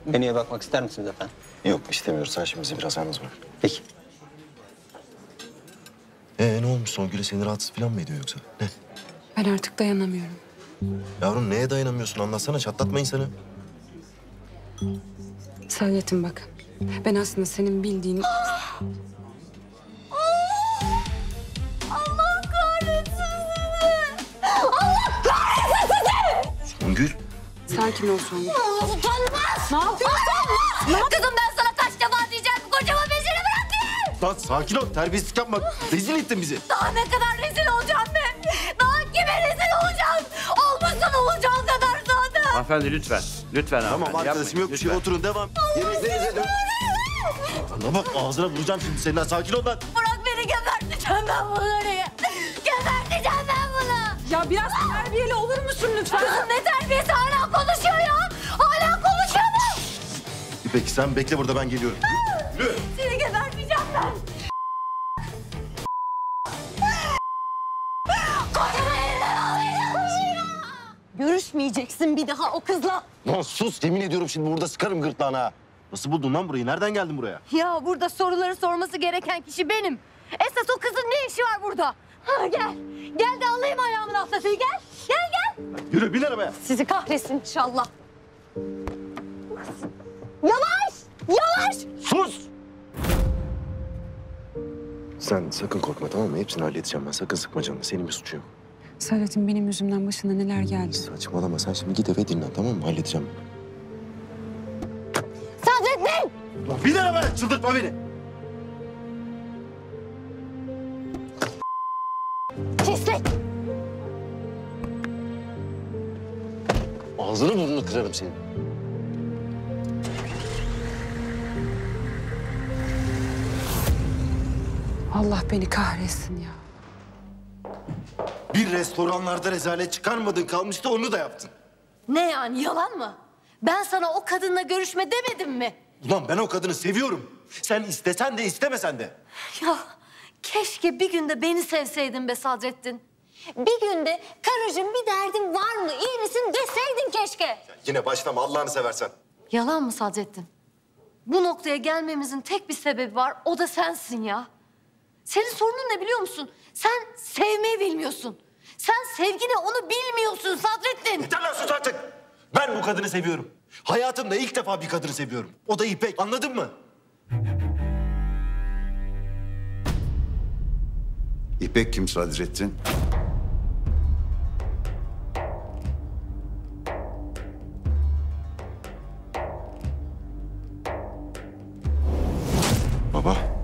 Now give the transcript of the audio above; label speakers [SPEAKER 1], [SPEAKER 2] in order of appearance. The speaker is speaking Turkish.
[SPEAKER 1] Menüye bakmak ister misiniz efendim?
[SPEAKER 2] Yok istemiyoruz. Sen şimdi bizi biraz yalnız bırak.
[SPEAKER 1] Peki.
[SPEAKER 2] Ne olmuş Songül'e seni rahatsız falan mı ediyor yoksa? Ne?
[SPEAKER 3] Ben artık dayanamıyorum.
[SPEAKER 2] Yavrum neye dayanamıyorsun? Anlatsana çatlatma insanı.
[SPEAKER 3] Saadet'im bak. Ben aslında senin bildiğin...
[SPEAKER 4] Allah kahretsin sizi! Allah kahretsin sizi!
[SPEAKER 2] Songül.
[SPEAKER 3] Sakin ol Songül.
[SPEAKER 4] Utanmaz! Ne yapıyorsun? Kızım ben sana kaç defa diyeceğim kocaman bezini bırak git!
[SPEAKER 2] Lan sakin ol. Terbiyesizlik yapma. Rezil ettin bizi.
[SPEAKER 4] Daha ne kadar rezil olacağım ben? Daha kime rezil olacağım? Olmasın olacağım kadar zaten.
[SPEAKER 5] Hanımefendi lütfen. Lütfen
[SPEAKER 2] Tamam
[SPEAKER 5] hanımefendi.
[SPEAKER 2] arkadaşım yok bir şey.
[SPEAKER 5] lütfen.
[SPEAKER 2] Oturun devam. Yemeklerinize dön. Bana bak ağzına vuracağım şimdi seninle. Sakin ol lan.
[SPEAKER 4] Bırak beni geberteceğim ben bunları. Geberteceğim ben bunu.
[SPEAKER 3] Ya biraz terbiyeli olur musun lütfen?
[SPEAKER 4] Kızım ne terbiyesi hala konuşuyor ya. Hala konuşuyor mu?
[SPEAKER 2] İpek sen bekle burada ben geliyorum. Yürü.
[SPEAKER 4] Seni geberteceğim ben. Kocamı elinden almayacağım. Görüşmeyeceksin bir daha o kızla.
[SPEAKER 2] Lan sus yemin ediyorum şimdi burada sıkarım gırtlağına. Nasıl buldun lan burayı? Nereden geldin buraya?
[SPEAKER 4] Ya burada soruları sorması gereken kişi benim. Esas o kızın ne işi var burada? Ha, gel. Gel de alayım ayağımın altına. Gel. Gel.
[SPEAKER 2] Yürü bin arabaya.
[SPEAKER 4] Sizi kahretsin inşallah. Yavaş. Yavaş.
[SPEAKER 2] Sus! Sen sakın korkma tamam mı? Hepsini halledeceğim ben. Sakın sıkma canını. Senin bir suçun yok.
[SPEAKER 3] Saadet'im benim yüzümden başına neler geldi.
[SPEAKER 2] Saçmalama. Sen şimdi git eve dinlen tamam mı? Halledeceğim.
[SPEAKER 4] Sadrettin.
[SPEAKER 2] Lan bin arabaya! Çıldırtma beni!
[SPEAKER 4] Pislik.
[SPEAKER 2] Ağzını burnunu kırarım senin.
[SPEAKER 3] Allah beni kahretsin ya.
[SPEAKER 2] Bir restoranlarda rezalet çıkarmadın kalmıştı onu da yaptın.
[SPEAKER 4] Ne yani yalan mı? Ben sana o kadınla görüşme demedim mi?
[SPEAKER 2] Ulan ben o kadını seviyorum. Sen istesen de istemesen de.
[SPEAKER 4] Ya keşke bir günde beni sevseydin be Sadrettin. Bir günde karıcığım bir derdin var mı, iyi misin deseydin keşke.
[SPEAKER 2] Yine başlama Allah'ını seversen.
[SPEAKER 4] Yalan mı Sadrettin? Bu noktaya gelmemizin tek bir sebebi var, o da sensin ya. Senin sorunun ne biliyor musun? Sen sevmeyi bilmiyorsun. Sen sevgini onu bilmiyorsun Sadrettin.
[SPEAKER 2] Yeter lan sus artık. Ben bu kadını seviyorum. Hayatımda ilk defa bir kadını seviyorum. O da İpek. Anladın mı?
[SPEAKER 6] İpek kim Sadrettin?
[SPEAKER 2] Baba.